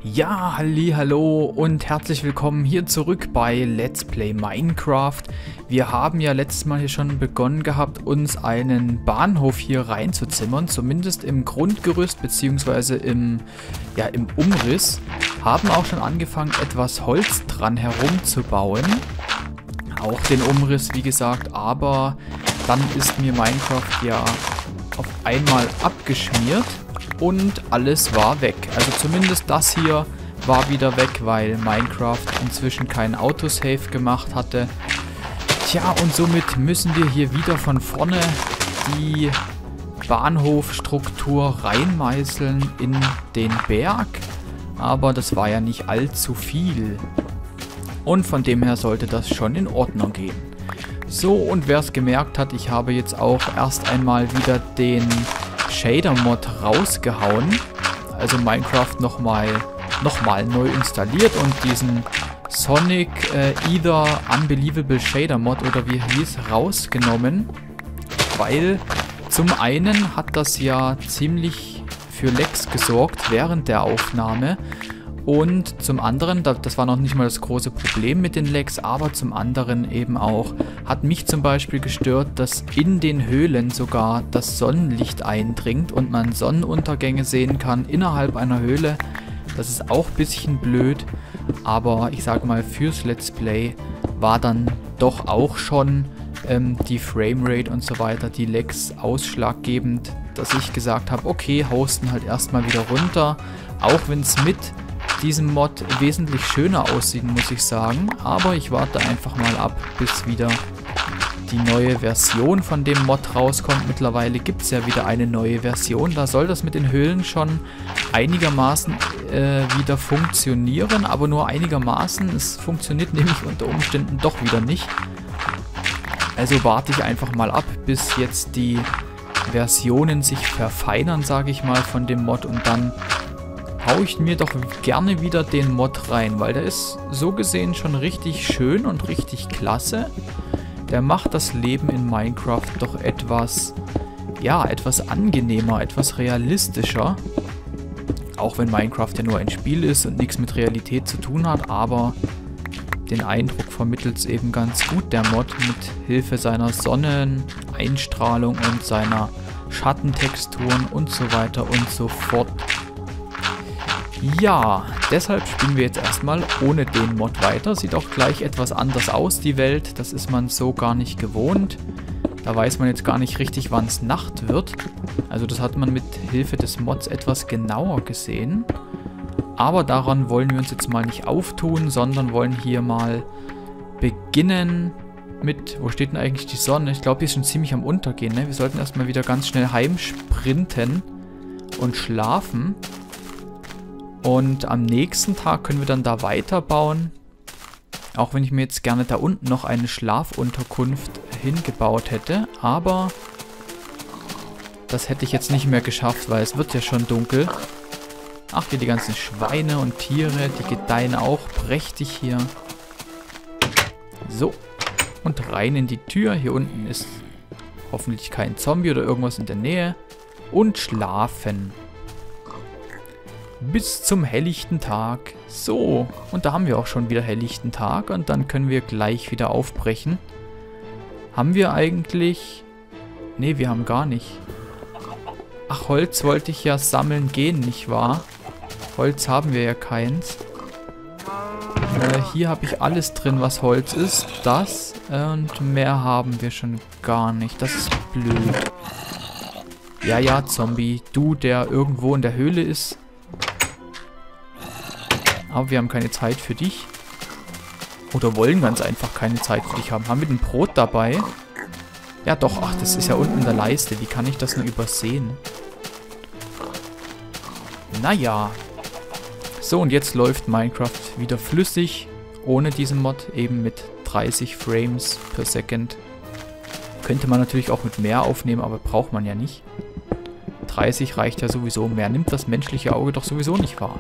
Ja, hallo und herzlich willkommen hier zurück bei Let's Play Minecraft. Wir haben ja letztes Mal hier schon begonnen gehabt, uns einen Bahnhof hier reinzuzimmern, zumindest im Grundgerüst bzw. im Umriss. Haben auch schon angefangen, etwas Holz dran herumzubauen. Auch den Umriss, wie gesagt, aber dann ist mir Minecraft ja auf einmal abgeschmiert. Und alles war weg. Also zumindest das hier war wieder weg, weil Minecraft inzwischen keinen Autosave gemacht hatte. Tja, und somit müssen wir hier wieder von vorne die Bahnhofstruktur reinmeißeln in den Berg. Aber das war ja nicht allzu viel. Und von dem her sollte das schon in Ordnung gehen. So, und wer es gemerkt hat, ich habe jetzt auch erst einmal wieder den Shader-Mod rausgehauen, also Minecraft nochmal neu installiert und diesen Sonic Either Unbelievable Shader Mod oder wie er hieß, rausgenommen, weil zum einen hat das ja ziemlich für Lags gesorgt während der Aufnahme und zum anderen, das war noch nicht mal das große Problem mit den Lags, aber zum anderen eben auch, hat mich zum Beispiel gestört, dass in den Höhlen sogar das Sonnenlicht eindringt und man Sonnenuntergänge sehen kann innerhalb einer Höhle. Das ist auch ein bisschen blöd, aber ich sag mal, fürs Let's Play war dann doch auch schon die Framerate und so weiter, die Lags ausschlaggebend, dass ich gesagt habe, okay, hosten halt erstmal wieder runter, auch wenn es mit diesem Mod wesentlich schöner aussieht, muss ich sagen. Aber ich warte einfach mal ab, bis wieder die neue Version von dem Mod rauskommt. Mittlerweile gibt es ja wieder eine neue Version. Da soll das mit den Höhlen schon einigermaßen wieder funktionieren. Aber nur einigermaßen. Es funktioniert nämlich unter Umständen doch wieder nicht. Also warte ich einfach mal ab, bis jetzt die Versionen sich verfeinern, sage ich mal, von dem Mod. Und dann haue ich mir doch gerne wieder den Mod rein, weil der ist so gesehen schon richtig schön und richtig klasse. Der macht das Leben in Minecraft doch etwas angenehmer, etwas realistischer. Auch wenn Minecraft ja nur ein Spiel ist und nichts mit Realität zu tun hat, aber den Eindruck vermittelt es eben ganz gut, der Mod, mit Hilfe seiner Sonneneinstrahlung und seiner Schattentexturen und so weiter und so fort. Ja, deshalb spielen wir jetzt erstmal ohne den Mod weiter. Sieht auch gleich etwas anders aus, die Welt. Das ist man so gar nicht gewohnt. Da weiß man jetzt gar nicht richtig, wann es Nacht wird. Also das hat man mit Hilfe des Mods etwas genauer gesehen. Aber daran wollen wir uns jetzt mal nicht auftun, sondern wollen hier mal beginnen mit... Wo steht denn eigentlich die Sonne? Ich glaube, die ist schon ziemlich am Untergehen, ne? Wir sollten erstmal wieder ganz schnell heimsprinten und schlafen. Und am nächsten Tag können wir dann da weiterbauen. Auch wenn ich mir jetzt gerne da unten noch eine Schlafunterkunft hingebaut hätte. Aber das hätte ich jetzt nicht mehr geschafft, weil es wird ja schon dunkel. Ach, hier die ganzen Schweine und Tiere, die gedeihen auch prächtig hier. So, und rein in die Tür. Hier unten ist hoffentlich kein Zombie oder irgendwas in der Nähe. Und schlafen. Bis zum helllichten Tag. So, und da haben wir auch schon wieder helllichten Tag und dann können wir gleich wieder aufbrechen. Haben wir eigentlich... Ne, wir haben gar nicht. Ach, Holz wollte ich ja sammeln gehen, nicht wahr? Holz haben wir ja keins. Hier habe ich alles drin, was Holz ist. Das und mehr haben wir schon gar nicht. Das ist blöd. Ja, Zombie. Du, der irgendwo in der Höhle ist. Aber wir haben keine Zeit für dich. Oder wollen ganz einfach keine Zeit für dich haben. Haben wir denn Brot dabei? Ja doch, ach, das ist ja unten in der Leiste. Wie kann ich das nur übersehen? Naja. So, und jetzt läuft Minecraft wieder flüssig. Ohne diesen Mod. Eben mit 30 Frames per Second. Könnte man natürlich auch mit mehr aufnehmen, aber braucht man ja nicht. 30 reicht ja sowieso. Mehr nimmt das menschliche Auge doch sowieso nicht wahr.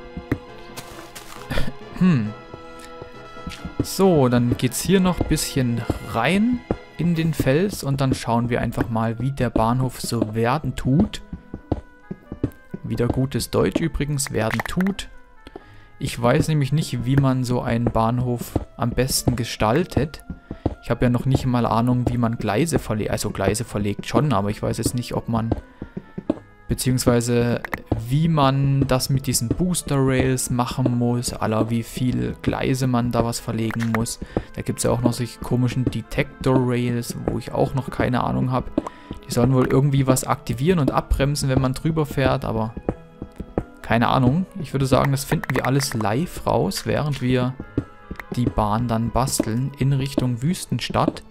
So, dann geht's hier noch ein bisschen rein in den Fels und dann schauen wir einfach mal, wie der Bahnhof so werden tut. Wieder gutes Deutsch übrigens, werden tut. Ich weiß nämlich nicht, wie man so einen Bahnhof am besten gestaltet. Ich habe ja noch nicht mal Ahnung, wie man Gleise verlegt. Also Gleise verlegt schon, aber ich weiß jetzt nicht, ob man... Beziehungsweise wie man das mit diesen Booster Rails machen muss, wie viel Gleise man da was verlegen muss. Da gibt es ja auch noch solche komischen Detector Rails, wo ich auch noch keine Ahnung habe. Die sollen wohl irgendwie was aktivieren und abbremsen, wenn man drüber fährt, aber keine Ahnung. Ich würde sagen, das finden wir alles live raus, während wir die Bahn dann basteln in Richtung Wüstenstadt,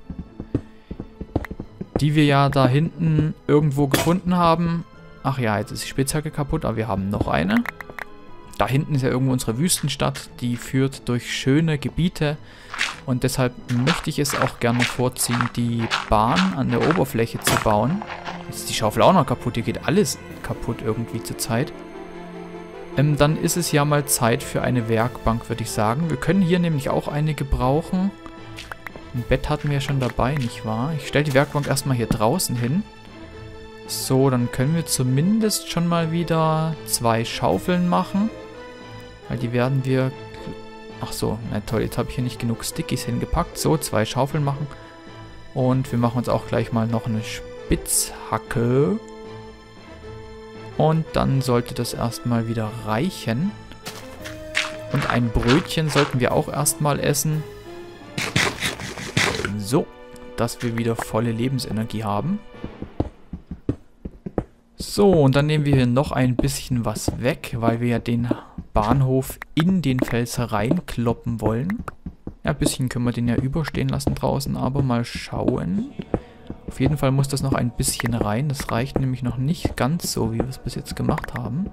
die wir ja da hinten irgendwo gefunden haben. Ach ja, jetzt ist die Spitzhacke kaputt, aber wir haben noch eine. Da hinten ist ja irgendwo unsere Wüstenstadt, die führt durch schöne Gebiete und deshalb möchte ich es auch gerne vorziehen, die Bahn an der Oberfläche zu bauen. Jetzt ist die Schaufel auch noch kaputt, hier geht alles kaputt irgendwie zur Zeit. Dann ist es ja mal Zeit für eine Werkbank, würde ich sagen. Wir können hier nämlich auch eine gebrauchen. Ein Bett hatten wir ja schon dabei, nicht wahr? Ich stelle die Werkbank erstmal hier draußen hin. So, dann können wir zumindest schon mal wieder 2 Schaufeln machen. Weil die werden wir... Ach so, na toll, jetzt habe ich hier nicht genug Stickies hingepackt. So, 2 Schaufeln machen. Und wir machen uns auch gleich mal noch eine Spitzhacke. Und dann sollte das erstmal wieder reichen. Und ein Brötchen sollten wir auch erstmal essen. So, dass wir wieder volle Lebensenergie haben. So, und dann nehmen wir hier noch ein bisschen was weg, weil wir ja den Bahnhof in den Fels reinkloppen wollen. Ja, ein bisschen können wir den ja überstehen lassen draußen, aber mal schauen. Auf jeden Fall muss das noch ein bisschen rein. Das reicht nämlich noch nicht ganz so, wie wir es bis jetzt gemacht haben.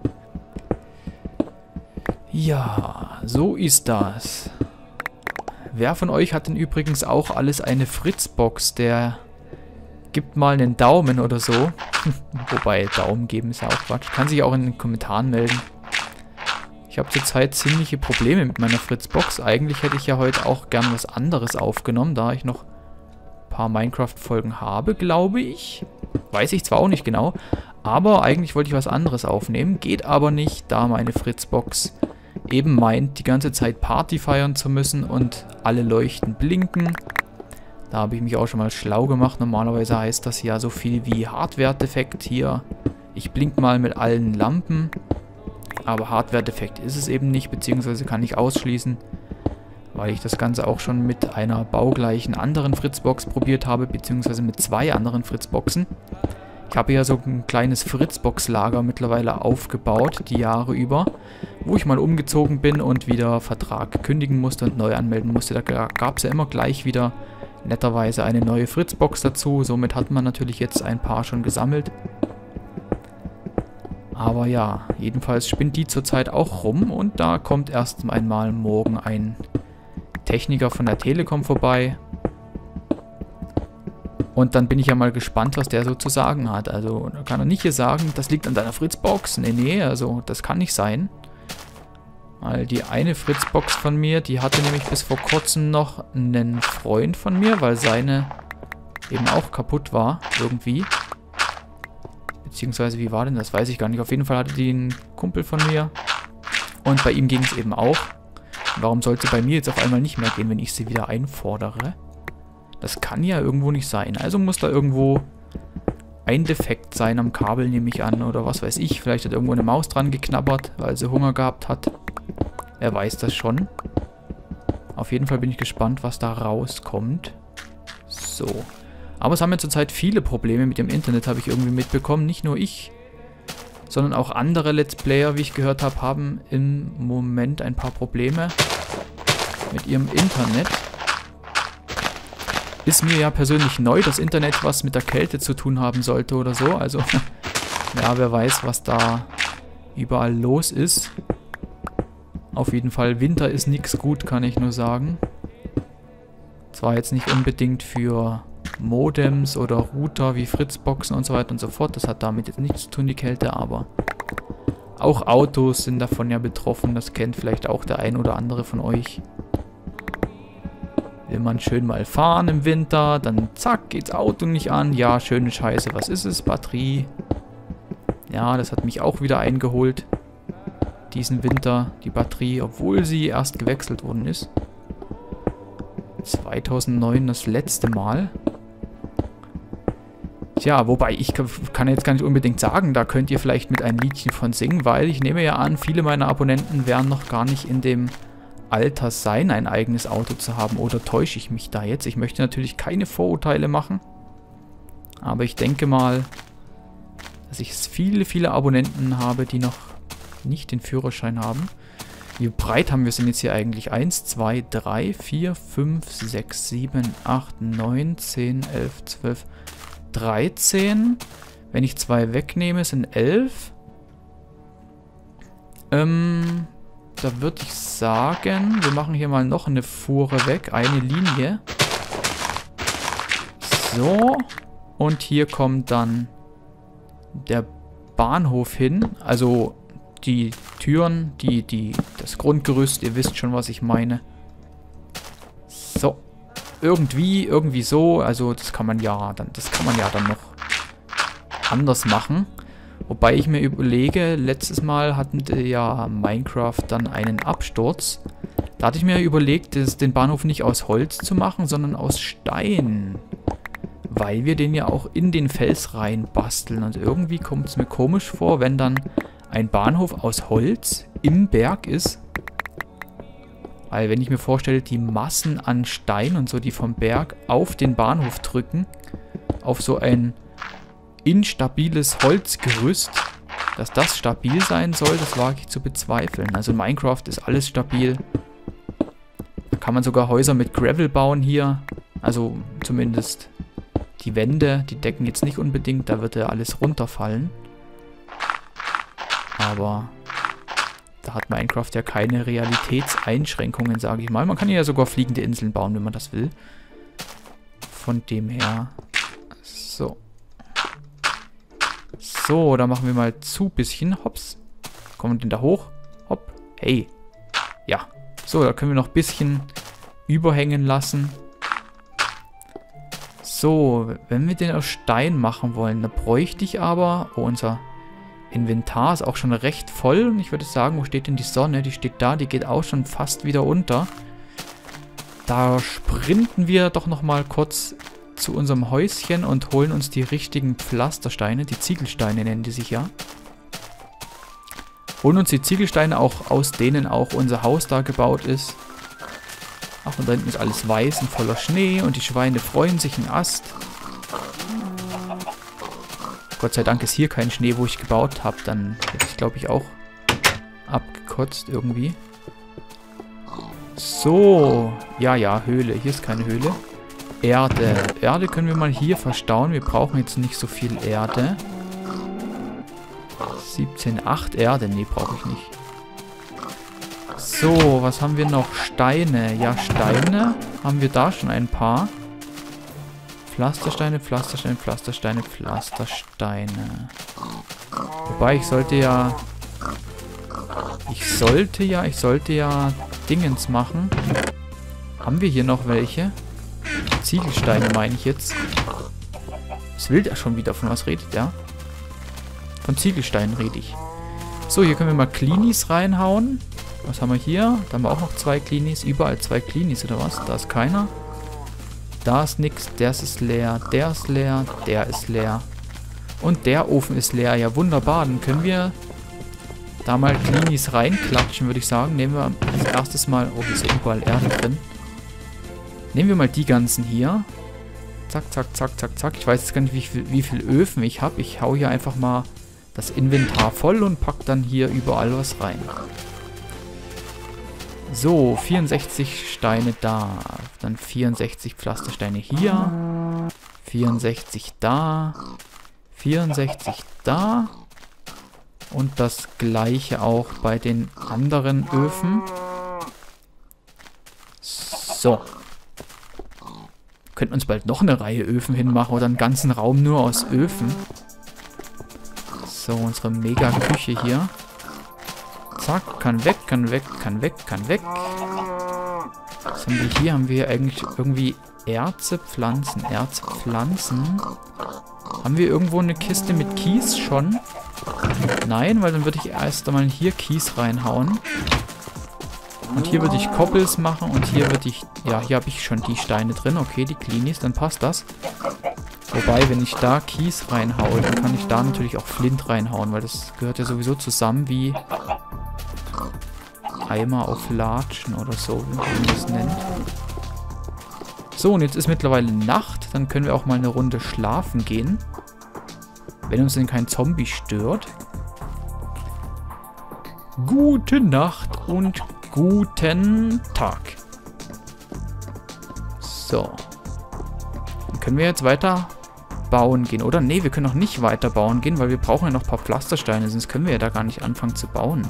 Ja, so ist das. Wer von euch hat denn übrigens auch alles eine Fritzbox? Der gibt mal einen Daumen oder so. Wobei, Daumen geben ist ja auch Quatsch. Kann sich auch in den Kommentaren melden. Ich habe zurzeit ziemliche Probleme mit meiner Fritzbox. Eigentlich hätte ich ja heute auch gern was anderes aufgenommen, da ich noch ein paar Minecraft-Folgen habe, glaube ich. Weiß ich zwar auch nicht genau, aber eigentlich wollte ich was anderes aufnehmen. Geht aber nicht, da meine Fritzbox eben meint, die ganze Zeit Party feiern zu müssen und alle Leuchten blinken. Da habe ich mich auch schon mal schlau gemacht. Normalerweise heißt das ja so viel wie Hardware-Defekt hier. Ich blink mal mit allen Lampen. Aber Hardware-Defekt ist es eben nicht, beziehungsweise kann ich ausschließen, weil ich das Ganze auch schon mit einer baugleichen anderen Fritzbox probiert habe, beziehungsweise mit 2 anderen Fritzboxen. Ich habe ja so ein kleines Fritzbox-Lager mittlerweile aufgebaut, die Jahre über, wo ich mal umgezogen bin und wieder Vertrag kündigen musste und neu anmelden musste. Da gab es ja immer gleich wieder netterweise eine neue Fritzbox dazu. Somit hat man natürlich jetzt ein paar schon gesammelt. Aber ja, jedenfalls spinnt die zurzeit auch rum und da kommt erst einmal morgen ein Techniker von der Telekom vorbei. Und dann bin ich ja mal gespannt, was der so zu sagen hat. Also da kann er nicht hier sagen, das liegt an deiner Fritzbox. Nee, also das kann nicht sein. Weil die eine Fritzbox von mir, die hatte nämlich bis vor kurzem noch einen Freund von mir, weil seine eben auch kaputt war, irgendwie. Beziehungsweise, wie war denn das? Weiß ich gar nicht. Auf jeden Fall hatte die einen Kumpel von mir. Und bei ihm ging es eben auch. Warum sollte bei mir jetzt auf einmal nicht mehr gehen, wenn ich sie wieder einfordere? Das kann ja irgendwo nicht sein. Also muss da irgendwo ein Defekt sein am Kabel, nehme ich an. Oder was weiß ich. Vielleicht hat irgendwo eine Maus dran geknabbert, weil sie Hunger gehabt hat. Wer weiß das schon. Auf jeden Fall bin ich gespannt, was da rauskommt. So. Aber es haben ja zurzeit viele Probleme mit dem Internet, habe ich irgendwie mitbekommen. Nicht nur ich, sondern auch andere Let's Player, wie ich gehört habe, haben im Moment ein paar Probleme mit ihrem Internet. Ist mir ja persönlich neu, dass Internet was mit der Kälte zu tun haben sollte oder so. Also, ja, wer weiß, was da überall los ist. Auf jeden Fall, Winter ist nichts gut, kann ich nur sagen. Zwar jetzt nicht unbedingt für Modems oder Router wie Fritzboxen und so weiter und so fort. Das hat damit jetzt nichts zu tun, die Kälte, aber auch Autos sind davon ja betroffen. Das kennt vielleicht auch der ein oder andere von euch. Will man schön mal fahren im Winter, dann zack, geht's Auto nicht an. Ja, schöne Scheiße, was ist es? Batterie. Ja, das hat mich auch wieder eingeholt. diesen Winter die Batterie, obwohl sie erst gewechselt worden ist. 2009 das letzte Mal. Tja, wobei ich kann jetzt gar nicht unbedingt sagen, da könnt ihr vielleicht mit ein Liedchen von singen, weil ich nehme ja an, viele meiner Abonnenten werden noch gar nicht in dem Alter sein, ein eigenes Auto zu haben. Oder täusche ich mich da jetzt? Ich möchte natürlich keine Vorurteile machen, aber ich denke mal, dass ich viele, viele Abonnenten habe, die noch nicht den Führerschein haben. Wie breit haben wir es denn jetzt hier eigentlich? 1, 2, 3, 4, 5, 6, 7, 8, 9, 10, 11, 12, 13. Wenn ich 2 wegnehme, sind 11. Da würde ich sagen, wir machen hier mal noch eine Fuhre weg, eine Linie. So, und hier kommt dann der Bahnhof hin, also die Türen, das Grundgerüst, ihr wisst schon, was ich meine. So, irgendwie so, also das kann man ja dann noch anders machen. Wobei ich mir überlege, letztes Mal hatten ja Minecraft dann einen Absturz. Da hatte ich mir überlegt, den Bahnhof nicht aus Holz zu machen, sondern aus Stein. Weil wir den ja auch in den Fels rein basteln. Und irgendwie kommt es mir komisch vor, wenn dann ein Bahnhof aus Holz im Berg ist. Weil wenn ich mir vorstelle, die Massen an Stein und so, die vom Berg auf den Bahnhof drücken, auf so ein instabiles Holzgerüst, dass das stabil sein soll, das wage ich zu bezweifeln. Also in Minecraft ist alles stabil. Da kann man sogar Häuser mit Gravel bauen hier. Also zumindest die Wände, die decken jetzt nicht unbedingt, da wird ja alles runterfallen. Aber da hat Minecraft ja keine Realitätseinschränkungen, sage ich mal. Man kann ja sogar fliegende Inseln bauen, wenn man das will. Von dem her. So. So, da machen wir mal zu bisschen. Hops. Kommen wir denn da hoch? Hopp. Hey. Ja. So, da können wir noch ein bisschen überhängen lassen. So, wenn wir den aus Stein machen wollen, da bräuchte ich aber... Oh, unser Inventar ist auch schon recht voll. Und ich würde sagen, wo steht denn die Sonne? Die steht da, die geht auch schon fast wieder unter. Da sprinten wir doch nochmal kurz zu unserem Häuschen und holen uns die richtigen Pflastersteine. Die Ziegelsteine nennen die sich ja. Holen uns die Ziegelsteine auch, aus denen auch unser Haus da gebaut ist. Ach, und da hinten ist alles weiß und voller Schnee und die Schweine freuen sich einen Ast. Gott sei Dank ist hier kein Schnee, wo ich gebaut habe. Dann hätte ich, glaube ich, auch abgekotzt irgendwie. So. Ja, Höhle. Hier ist keine Höhle. Erde. Erde können wir mal hier verstauen. Wir brauchen jetzt nicht so viel Erde. 17,8 Erde. Nee, brauche ich nicht. So, was haben wir noch? Steine. Ja, Steine haben wir da schon ein paar. Pflastersteine, Pflastersteine, Pflastersteine, Pflastersteine. Wobei, ich sollte ja Dingens machen. Haben wir hier noch welche? Ziegelsteine meine ich jetzt. Was will der schon wieder? Von was redet der? Von Ziegelsteinen rede ich. So, hier können wir mal Cleanies reinhauen. Was haben wir hier? Da haben wir auch noch 2 Cleanies. Überall 2 Cleanies oder was? Da ist keiner. Da ist nichts. Der ist leer. Der ist leer. Der ist leer. Und der Ofen ist leer. Ja, wunderbar. Dann können wir da mal Cleanies reinklatschen, würde ich sagen. Nehmen wir als erstes mal... Oh, hier ist ja überall Erde drin. Nehmen wir mal die ganzen hier. Zack, zack, zack, zack, zack. Ich weiß jetzt gar nicht, wie viel Öfen ich habe. Ich hau hier einfach mal das Inventar voll und pack dann hier überall was rein. So, 64 Steine da. Dann 64 Pflastersteine hier. 64 da. 64 da. Und das gleiche auch bei den anderen Öfen. So. Könnten uns bald noch eine Reihe Öfen hinmachen oder einen ganzen Raum nur aus Öfen. So, unsere Mega-Küche hier. Zack, kann weg, kann weg, kann weg, kann weg. Was haben wir hier? Haben wir eigentlich irgendwie Erze, Pflanzen, Erzpflanzen? Haben wir irgendwo eine Kiste mit Kies schon? Nein, weil dann würde ich erst einmal hier Kies reinhauen. Und hier würde ich Koppels machen und hier würde ich... Ja, hier habe ich schon die Steine drin. Okay, die Cleanies, dann passt das. Wobei, wenn ich da Kies reinhaue, dann kann ich da natürlich auch Flint reinhauen, weil das gehört ja sowieso zusammen wie Eimer auf Latschen oder so, wie man das nennt. So, und jetzt ist mittlerweile Nacht. Dann können wir auch mal eine Runde schlafen gehen. Wenn uns denn kein Zombie stört. Gute Nacht und guten Tag. So. Dann können wir jetzt weiter bauen gehen, oder? Ne, wir können noch nicht weiter bauen gehen, weil wir brauchen ja noch ein paar Pflastersteine, sonst können wir ja da gar nicht anfangen zu bauen.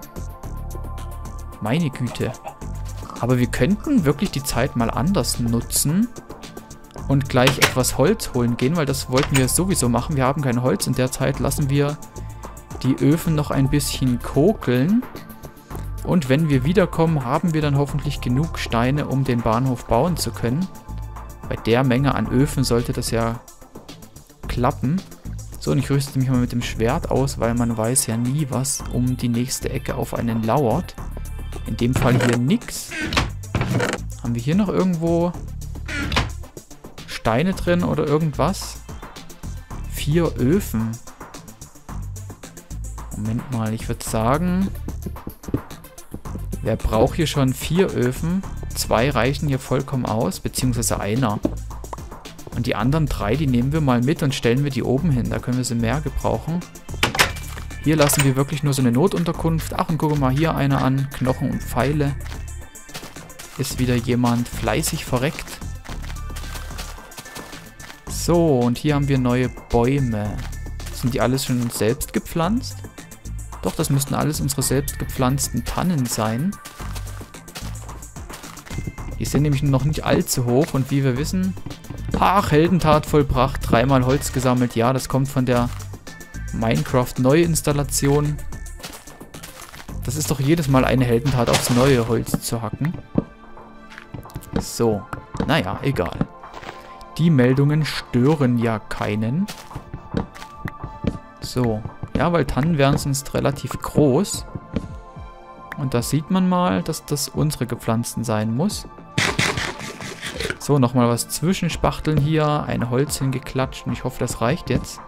Meine Güte. Aber wir könnten wirklich die Zeit mal anders nutzen und gleich etwas Holz holen gehen, weil das wollten wir sowieso machen. Wir haben kein Holz. In der Zeit lassen wir die Öfen noch ein bisschen kokeln. Und wenn wir wiederkommen, haben wir dann hoffentlich genug Steine, um den Bahnhof bauen zu können. Bei der Menge an Öfen sollte das ja klappen. So, und ich rüste mich mal mit dem Schwert aus, weil man weiß ja nie, was um die nächste Ecke auf einen lauert. In dem Fall hier nix. Haben wir hier noch irgendwo Steine drin oder irgendwas? 4 Öfen. Moment mal, ich würde sagen, wer braucht hier schon 4 Öfen? 2 reichen hier vollkommen aus, beziehungsweise einer. Und die anderen 3, die nehmen wir mal mit und stellen wir die oben hin. Da können wir sie mehr gebrauchen. Hier lassen wir wirklich nur so eine Notunterkunft. Ach, und gucke mal hier eine an. Knochen und Pfeile. Ist wieder jemand fleißig verreckt. So, und hier haben wir neue Bäume. Sind die alles schon selbst gepflanzt? Doch, das müssten alles unsere selbst gepflanzten Tannen sein. Die sind nämlich noch nicht allzu hoch. Und wie wir wissen... Ach, Heldentat vollbracht. 3-mal Holz gesammelt. Ja, das kommt von der Minecraft-Neuinstallation. Das ist doch jedes Mal eine Heldentat, aufs neue Holz zu hacken. So, naja, egal. Die Meldungen stören ja keinen. So, ja, weil Tannen wären sonst relativ groß. Und da sieht man mal, dass das unsere gepflanzten sein muss. So, nochmal was zwischenspachteln hier. Ein Holz hingeklatscht und ich hoffe, das reicht jetzt.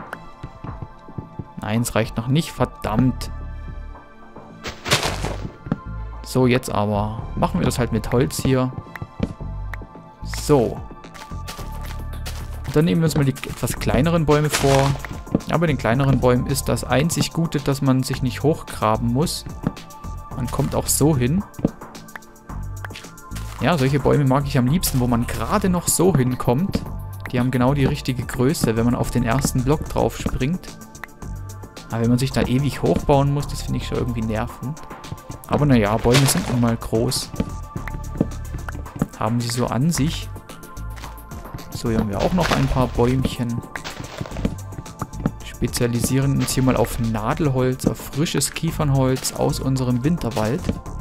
Nein, es reicht noch nicht. Verdammt. So, jetzt aber. Machen wir das halt mit Holz hier. So. Und dann nehmen wir uns mal die etwas kleineren Bäume vor. Ja, bei den kleineren Bäumen ist das einzig Gute, dass man sich nicht hochgraben muss. Man kommt auch so hin. Ja, solche Bäume mag ich am liebsten, wo man gerade noch so hinkommt. Die haben genau die richtige Größe, wenn man auf den ersten Block drauf springt. Aber wenn man sich da ewig hochbauen muss, das finde ich schon irgendwie nervend. Aber naja, Bäume sind nun mal groß. Haben sie so an sich. So, hier haben wir auch noch ein paar Bäumchen. Spezialisieren uns hier mal auf Nadelholz, auf frisches Kiefernholz aus unserem Winterwald.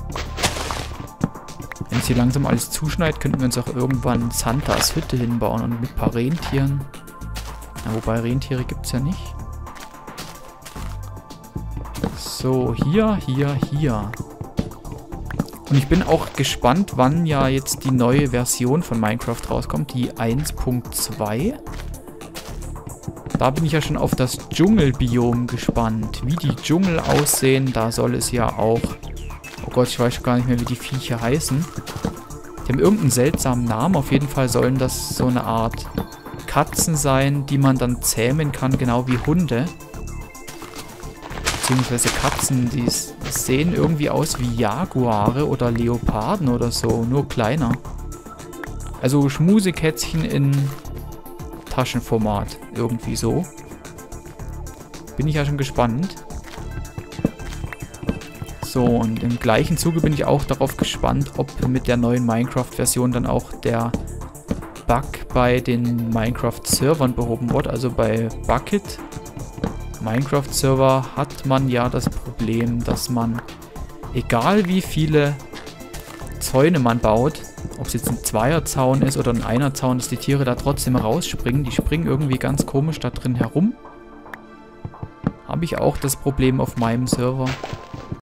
Wenn es hier langsam alles zuschneit, könnten wir uns auch irgendwann Santas Hütte hinbauen und mit ein paar Rentieren. Ja, wobei Rentiere gibt es ja nicht. So, hier. Und ich bin auch gespannt, wann ja jetzt die neue Version von Minecraft rauskommt, die 1.2. Da bin ich ja schon auf das Dschungelbiom gespannt. Wie die Dschungel aussehen, da soll es ja auch... Oh Gott, ich weiß gar nicht mehr, wie die Viecher heißen. Die haben irgendeinen seltsamen Namen. Auf jeden Fall sollen das so eine Art Katzen sein, die man dann zähmen kann, genau wie Hunde. Beziehungsweise Katzen, die sehen irgendwie aus wie Jaguare oder Leoparden oder so, nur kleiner. Also Schmusekätzchen in Taschenformat, irgendwie so. Bin ich ja schon gespannt. So, und im gleichen Zuge bin ich auch darauf gespannt, ob mit der neuen Minecraft-Version dann auch der Bug bei den Minecraft-Servern behoben wird, also bei Bukkit. Minecraft-Server hat man ja das Problem, dass man, egal wie viele Zäune man baut, ob es jetzt ein Zweierzaun ist oder ein Einerzaun, dass die Tiere da trotzdem rausspringen. Die springen irgendwie ganz komisch da drin herum. Habe ich auch das Problem auf meinem Server.